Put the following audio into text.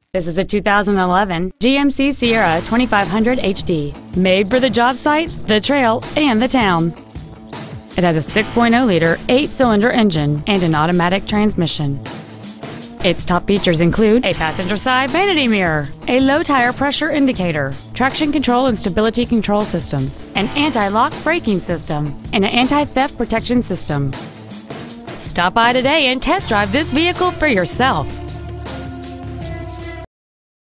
This is a 2011 GMC Sierra 2500 HD, made for the job site, the trail, and the town. It has a 6.0-liter, 8-cylinder engine and an automatic transmission. Its top features include a passenger side vanity mirror, a low tire pressure indicator, traction control and stability control systems, an anti-lock braking system, and an anti-theft protection system. Stop by today and test drive this vehicle for yourself.